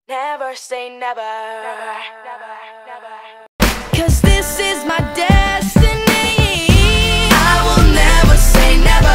Never say never. Cause this is my destiny. I will never say never.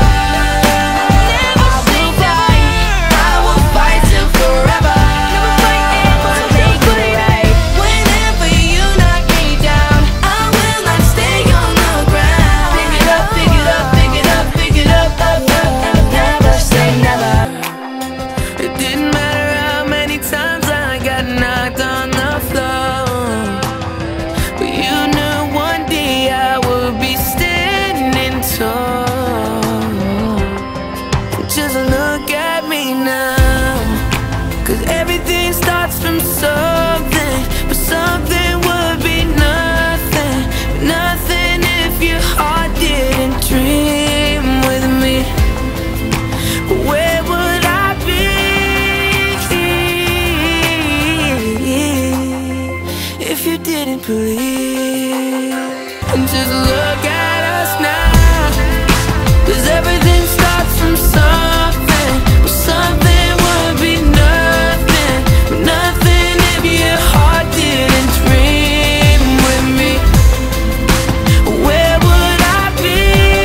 I will fight till forever. To make it right. Whenever you knock me down, I will not stay on the ground. Pick it up, pick it up, pick it up, pick it up, up, up. Never say never. It didn't matter how many times I got knocked on the floor, but you knew one day I would be standing tall. Just look at me now, cause everything starts from something, but something would be nothing, nothing if your heart didn't dream with me. Where would I be if you didn't believe? And just look at us now, cause everything starts from something, but something would be nothing, nothing if your heart didn't dream with me. Where would I be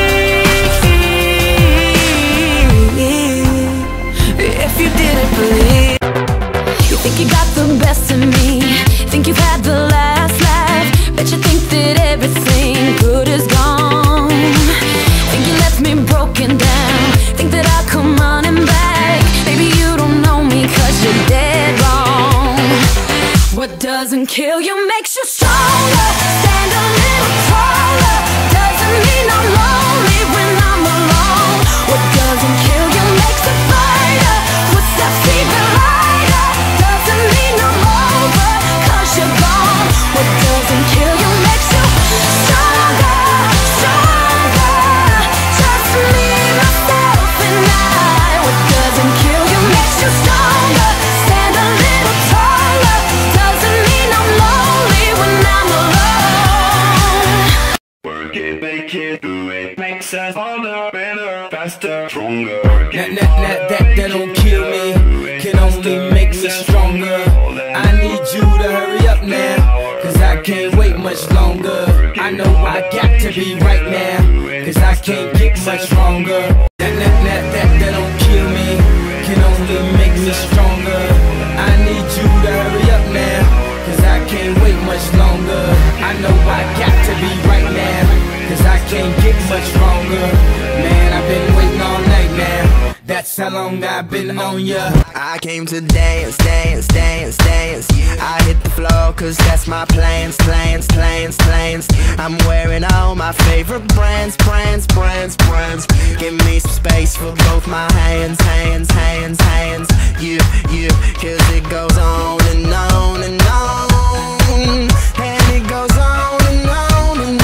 if you didn't believe? You think you got the best of me, think you've had the last laugh, bet you think that everything good is gone. Think you left me broken down, think that I'll come running back. Baby, you don't know me cause you're dead wrong. What doesn't kill you makes you stronger. Stand a little taller. Doesn't mean I'm lonely when I'm alone. What doesn't kill you makes a fighter. Footsteps even lighter. Doesn't mean I'm over cause you're gone. What doesn't kill you makes you stronger, stronger. Just me, myself and I. What doesn't kill you makes you stronger. Stand a little taller. Doesn't mean I'm lonely when I'm alone. Work it, make it, do it. Makes us harder, better, faster, stronger. That don't kill me, can only make us stronger. I need you to hurry up now, cause I can't wait much longer. I know I got to be right now, cause I can't get much stronger. That don't kill me, can only make me stronger. I need you to hurry up now, cause I can't wait much longer. I know I got to be right now, cause I can't get much stronger. Man, I've been waiting all night now, that's how long I've been on ya. I came to dance, dance, dance, dance. I hit the floor cause that's my plans, plans, plans, plans. I'm wearing all my favorite brands, brands, brands, brands. Give me some space for both my hands, hands, hands, hands. You, cause it goes on and on and on. And it goes on and on and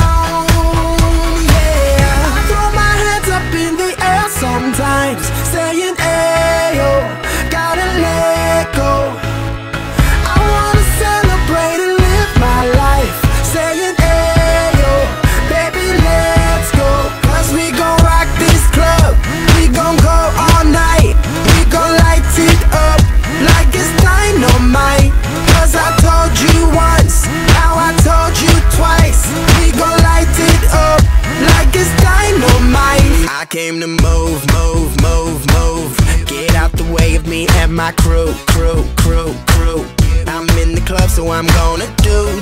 on. Yeah, throw my hands up in the air sometimes, saying ayo, gotta let go. I wanna celebrate and live my life, saying ayo, baby let's go. Cause we gon' rock this club, we gon' go all night. We gon' light it up like it's dynamite. Cause I told you once, now I told you twice. We gon' light it up like it's dynamite. I came to move, move, move, move. Get out the way of me and my crew, crew, crew, crew. I'm in the club so I'm gonna do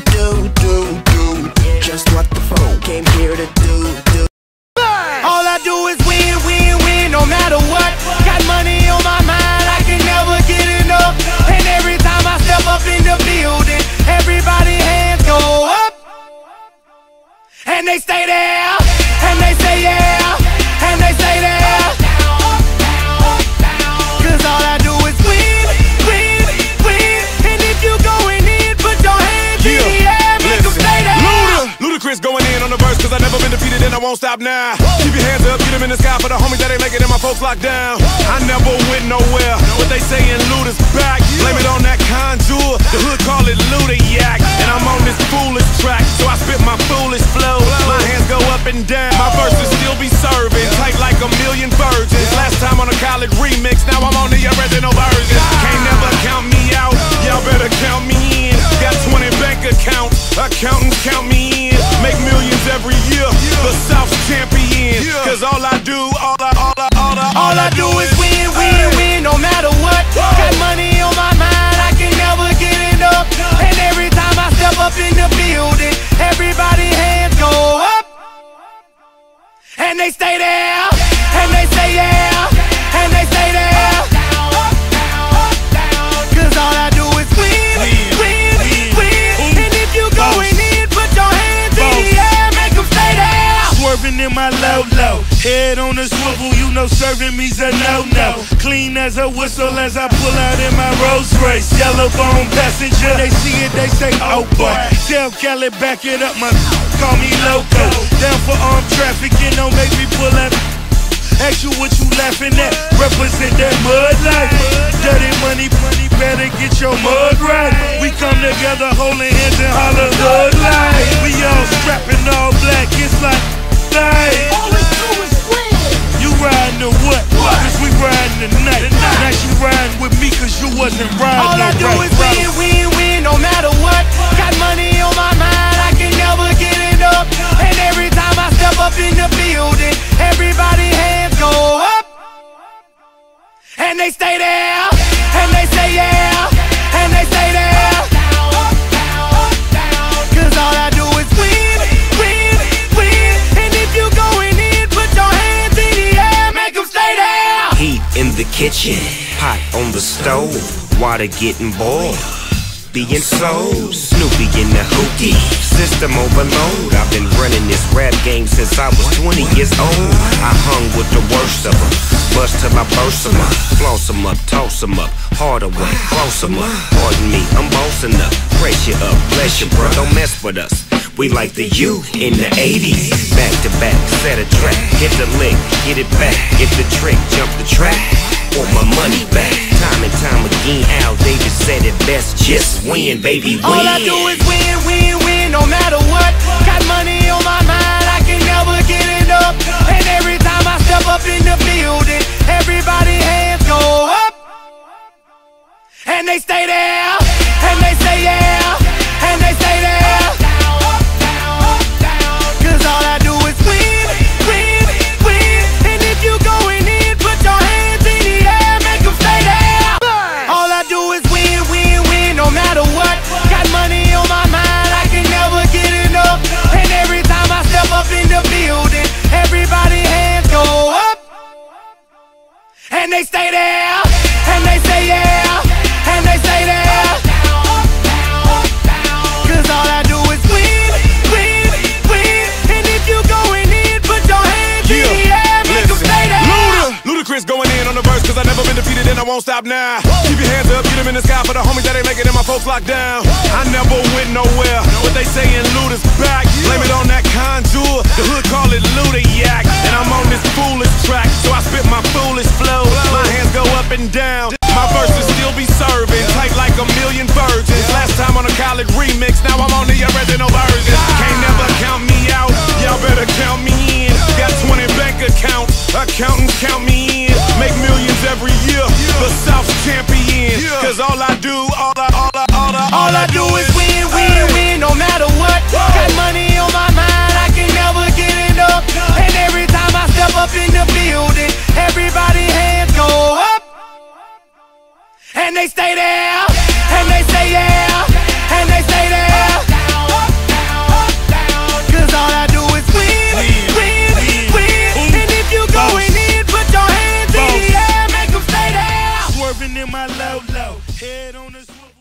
just what the phone came here to do. All I do is win, win, win, no matter what. Got money on my mind, I can never get enough. And every time I step up in the building, everybody hands go up. And they stay there, and they say yeah, and they say there. Cause all I do is win, win, win. And if you going in, put your hands in the air, make them stay there. Ludacris going in on the verse cause I never been defeated and I won't stop now. Keep your hands up, get them in the sky for the homies that ain't making it and my folks locked down. I never went nowhere, but they saying Luda's back. Blame it on that conjure, the hood call it Ludayak. And I'm on this foolish track, so I spit my foolish flow. My hands go up and down, my verses still be serving, tight like a million virgins. Last time on a college remix, now I'm on the original version. Can't never count me out. head on the swivel, you know serving me's a no-no. Clean as a whistle as I pull out in my Rolls Royce. Yellow bone passenger, they see it, they say, oh boy. Tell Kelly, back it up, my call me loco. Down for armed trafficking, don't make me pull up. Ask you what you laughing at, represent that mud life. Dirty money, better get your mud right. We come together holding hands and holler hood life. We all strapping all black, it's like life. All we do is win. You riding or what? Cause we riding tonight. Now she riding with me cause you wasn't riding. All I do is win, win, win, no matter what. Got money on my mind, I can never get it up. And every time I step up in the building, everybody hands go up. And they stay there, and they say yeah, and they stay there. Cause all I do is win, win, win. And if you going in, put your hands in the air, make them stay there. Heat in the kitchen, pot on the stove, water getting boiled. Being sold, Snoopy in the hookie, system overload. I've been running this rap game since I was 20 years old. I hung with the worst of them, bust till I burst them up, floss them up, toss them up, harder way, close them up. Pardon me, I'm bossing up, pressure up, bless you bro, don't mess with us. We like the U in the 80s, back to back, set a track, hit the lick, get it back, get the trick, jump the track, want my money back. Time and time again, Al Davis said it best, just win, baby, win. All I do is win, win, win, no matter what. Got money on my mind, I can never get it up. And every time I step up in the building, everybody hands go up. And they stay there, and they say yeah, and they stay there. Cause all I do is win, win, win. And if you going in, put your hands in the air, make them stay there. All I do is win, win, win, no matter what. Got money on my mind, I can never get enough. And every time I step up in the building, everybody hands go up. And they stay there, and they say yeah, and they stay there. Cause all I do is win, win, win. And if you going in, put your hands in the air, make them stay there. Ludacris going in on the verse, cause I never been defeated and I won't stop now. Keep your hands up, get them in the sky for the homies that ain't making it, my folks locked down. I never went nowhere, what they saying Luda's back. Blame it on that contour, the hood call it Luda-yak. And I'm on this foolish track, so I spit my foolish flow. My hands go up and down, my verses still be serving, tight like a million virgins. Last time on a college remix, now I'm on the original version. Can't never count me out, y'all better count me in. Got 20 bank accounts, accountants count me in. Make millions every year, the South's champion. Cause all I do is win, win, win, no matter what. Got money on my mind, I can never get it up. And every time I step up in the building, everybody hands go up. And they stay there, and they say yeah, and they stay there. Cause all I do is win, win, win. And if you going in, put your hands in the air, make them stay there. Swerving in my low, head on the swivel.